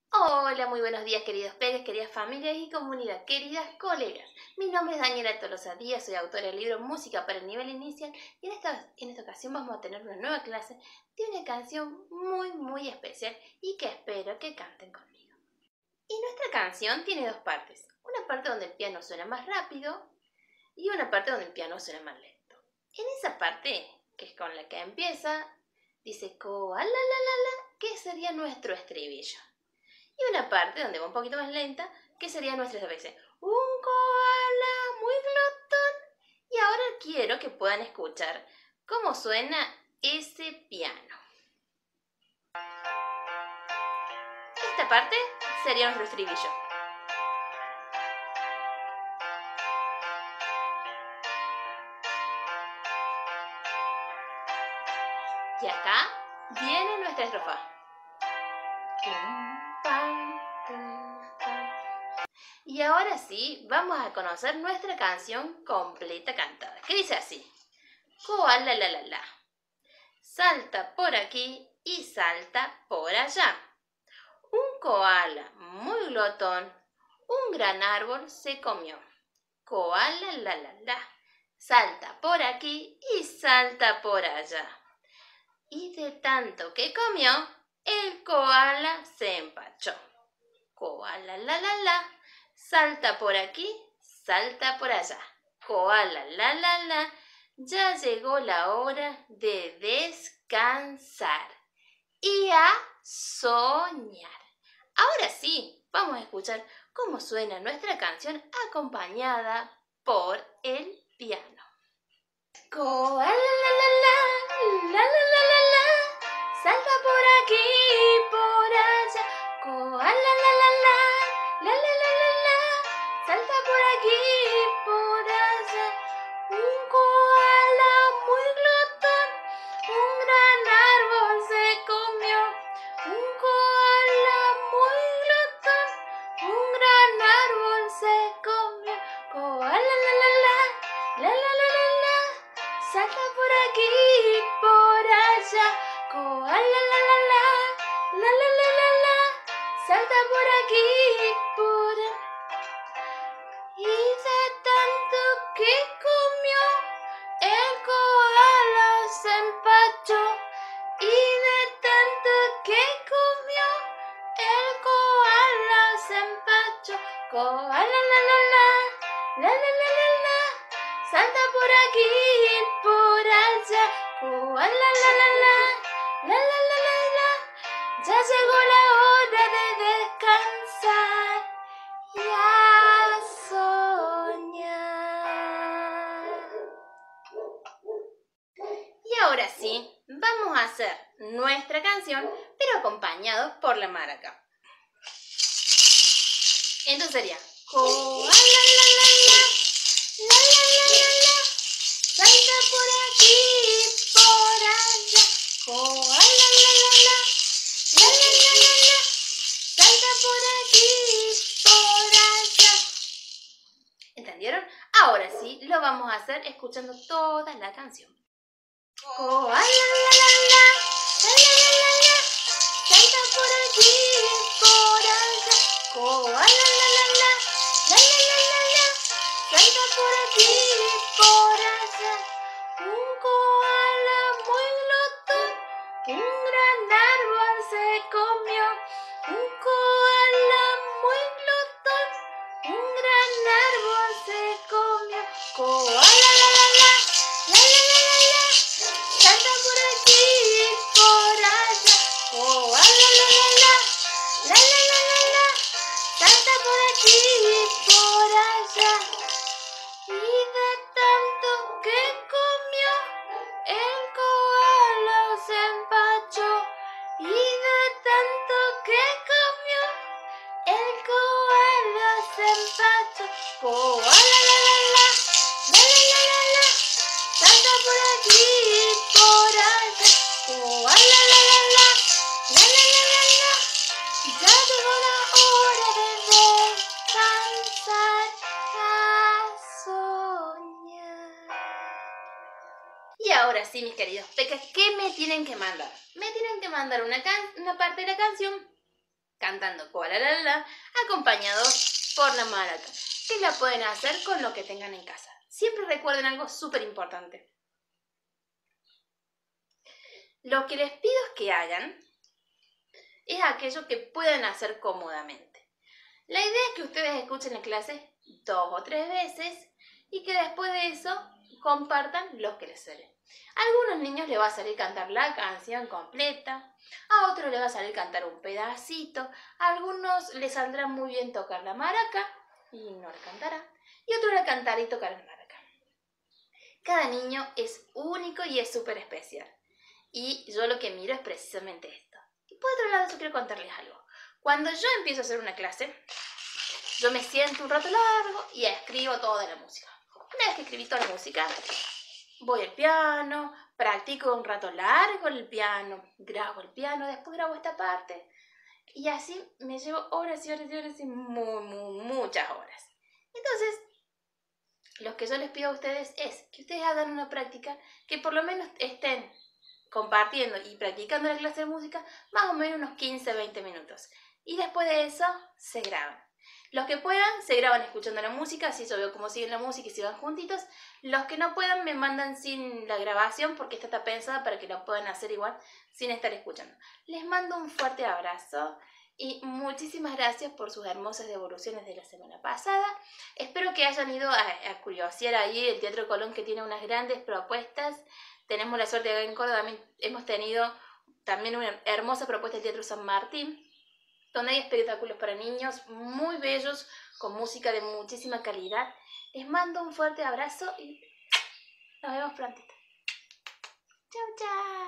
Hola, muy buenos días queridos peques, queridas familias y comunidad, queridas colegas. Mi nombre es Daniela Tolosa Díaz, soy autora del libro Música para el nivel inicial y en esta ocasión vamos a tener una nueva clase de una canción muy especial y que espero que canten conmigo. Y nuestra canción tiene dos partes, una parte donde el piano suena más rápido y una parte donde el piano suena más lento. En esa parte, que es con la que empieza, dice koala la la, que sería nuestro estribillo. Y una parte donde va un poquito más lenta, que sería nuestra veces. Un koala muy glotón. Y ahora quiero que puedan escuchar cómo suena ese piano. Esta parte sería nuestro estribillo. Y acá viene nuestra estrofa. Y ahora sí, vamos a conocer nuestra canción completa cantada, que dice así. Koala la la la. Salta por aquí y salta por allá. Un koala muy glotón, un gran árbol se comió. Koala la la la. Salta por aquí y salta por allá. Y de tanto que comió, el koala se empachó. Koala la la la. Salta por aquí, salta por allá. Koala la la la. Ya llegó la hora de descansar y a soñar. Ahora sí, vamos a escuchar cómo suena nuestra canción acompañada por el piano. Koala la la la, la la la la la, salta por aquí y por allá. Koala la la la, la la la la la, salta por aquí y por allá. Un koala muy glotón, un gran árbol se comió. Un koala muy glotón, un gran árbol se comió. Koala la la la, la la la la la, salta por aquí y por allá. Koala la la la, la la la la la, salta por aquí y por allá. Y de tanto que comió, el koala se empachó. Y de tanto que comió, el koala se empachó. Koala la la la, la la la la la, salta por aquí y por allá. Koala la la la, la la la la la, ya llegó la hora de descansar y a soñar. Y ahora sí, vamos a hacer nuestra canción, pero acompañados por la maraca. Entonces sería koala la la la, la la la la la, salta por aquí y por allá. Koala la la la, la la la la la, salta por aquí y por allá. ¿Entendieron? Ahora sí, lo vamos a hacer escuchando toda la canción. Koala la la la, la la la la la, salta por aquí y por allá. Koala la la la, la la la la la, salta por aquí y por allá. Un koala muy glotón, un gran árbol se comió. Un koala muy glotón, un gran árbol se comió. Koala la la la, la la la la la, salta por aquí y por allá. Koala la la la, la la la la la, salta por aquí y por allá. Y de tanto que comió, el koala se empachó. Y de tanto que comió, el koala se empachó. Koala la la la, la la la la la, salta por aquí y por allá. Koala la la la, la la la la la, ya llegó la hora de descansar a soñar. Y ahora sí, mis queridos peques, ¿qué me tienen que mandar? Me tienen que mandar una parte de la canción cantando koala la la la, acompañados por la maraca, que la pueden hacer con lo que tengan en casa. Siempre recuerden algo súper importante. Lo que les pido es que hagan es aquello que puedan hacer cómodamente. La idea es que ustedes escuchen la clase 2 o 3 veces y que después de eso compartan los que les salen. A algunos niños les va a salir cantar la canción completa, a otros les va a salir cantar un pedacito, a algunos les saldrá muy bien tocar la maraca y no la cantará, y otros la cantará y tocará la maraca. Cada niño es único y es súper especial. Y yo lo que miro es precisamente esto. Y por otro lado, yo quiero contarles algo. Cuando yo empiezo a hacer una clase, yo me siento un rato largo y escribo toda la música. Una vez que escribí toda la música, voy al piano, practico un rato largo el piano, grabo el piano, después grabo esta parte. Y así me llevo horas y horas y horas y muchas horas. Entonces, lo que yo les pido a ustedes es que ustedes hagan una práctica que por lo menos estén compartiendo y practicando la clase de música más o menos unos 15-20 minutos. Y después de eso, se graban. Los que puedan, se graban escuchando la música, así yo veo cómo siguen la música y si van juntitos. Los que no puedan, me mandan sin la grabación porque esta está pensada para que lo puedan hacer igual sin estar escuchando. Les mando un fuerte abrazo y muchísimas gracias por sus hermosas devoluciones de la semana pasada. Espero que hayan ido a curiosear ahí el Teatro Colón, que tiene unas grandes propuestas. Tenemos la suerte de que en Córdoba hemos tenido también una hermosa propuesta del Teatro San Martín, donde hay espectáculos para niños muy bellos, con música de muchísima calidad. Les mando un fuerte abrazo y nos vemos prontito. Chau, chau.